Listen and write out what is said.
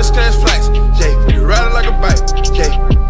first class flights, yeah. We riding like a bike, yeah.